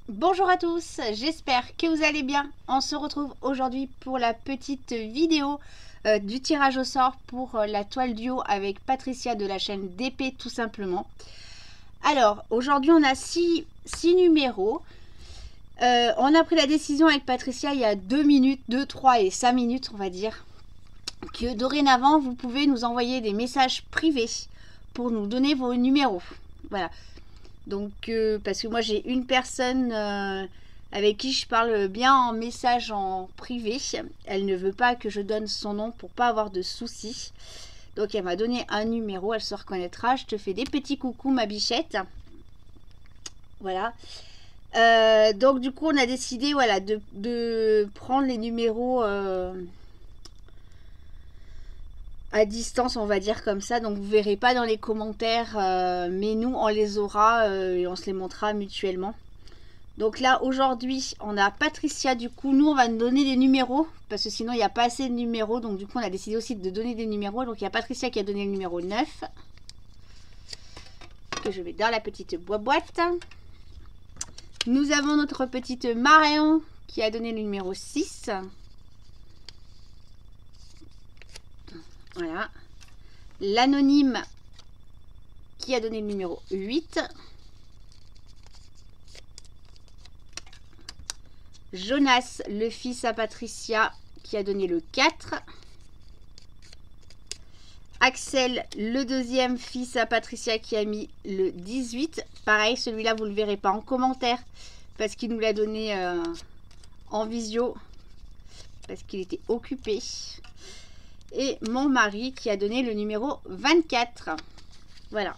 Bonjour à tous, j'espère que vous allez bien. On se retrouve aujourd'hui pour la petite vidéo du tirage au sort pour la toile duo avec Patricia de la chaîne DP tout simplement. Alors aujourd'hui on a 6 numéros. On a pris la décision avec Patricia il y a 2 minutes, 2, 3 et 5 minutes on va dire, que dorénavant vous pouvez nous envoyer des messages privés pour nous donner vos numéros. Voilà. Donc, parce que moi j'ai une personne avec qui je parle bien en message en privé. Elle ne veut pas que je donne son nom pour pas avoir de soucis. Donc elle m'a donné un numéro, elle se reconnaîtra. Je te fais des petits coucous ma bichette. Voilà. Donc du coup on a décidé voilà, de prendre les numéros à distance, on va dire comme ça. Donc vous verrez pas dans les commentaires, mais nous on les aura et on se les montrera mutuellement. Donc là aujourd'hui on a Patricia, du coup nous on va nous donner des numéros parce que sinon il n'y a pas assez de numéros, donc du coup on a décidé aussi de donner des numéros. Donc il y a Patricia qui a donné le numéro 9 que je mets dans la petite boîte. Nous avons notre petite Marion qui a donné le numéro 6. Voilà. L'anonyme qui a donné le numéro 8. Jonas, le fils à Patricia, qui a donné le 4. Axel, le deuxième fils à Patricia, qui a mis le 18. Pareil, celui-là, vous ne le verrez pas en commentaire parce qu'il nous l'a donné en visio parce qu'il était occupé. Et mon mari qui a donné le numéro 24. Voilà.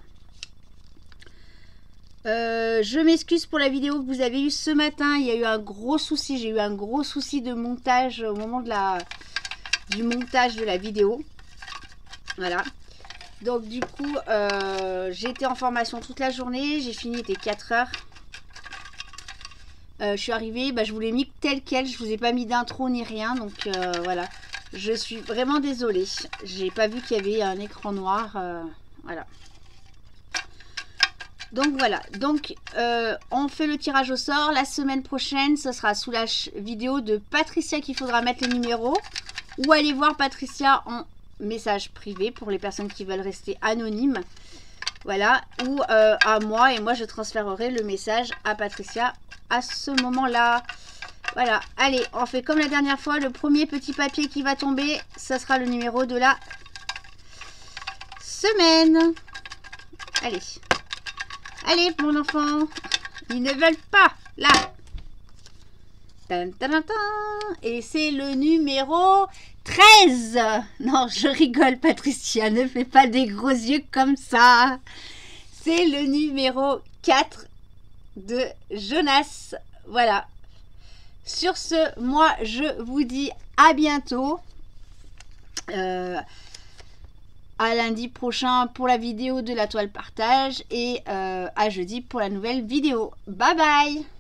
Je m'excuse pour la vidéo que vous avez eue ce matin. Il y a eu un gros souci. J'ai eu un gros souci de montage au moment du montage de la vidéo. Voilà. Donc du coup, j'ai été en formation toute la journée. J'ai fini, il était 4 heures. Je suis arrivée, je vous l'ai mis tel quel. Je vous ai pas mis d'intro ni rien. Donc voilà. Je suis vraiment désolée. J'ai pas vu qu'il y avait un écran noir. Voilà. Donc voilà. Donc on fait le tirage au sort. La semaine prochaine, ce sera sous la vidéo de Patricia qu'il faudra mettre les numéros. Ou aller voir Patricia en message privé pour les personnes qui veulent rester anonymes. Voilà. Ou à moi. Et moi, je transférerai le message à Patricia à ce moment-là. Voilà, allez, on fait comme la dernière fois. Le premier petit papier qui va tomber, ça sera le numéro de la semaine. Allez. Allez, mon enfant. Ils ne veulent pas. Là. Tan, tan, tan, tan. Et c'est le numéro 13. Non, je rigole, Patricia. Ne fais pas des gros yeux comme ça. C'est le numéro 4 de Jonas. Voilà. Sur ce, moi, je vous dis à bientôt. À lundi prochain pour la vidéo de la toile partage. Et à jeudi pour la nouvelle vidéo. Bye bye!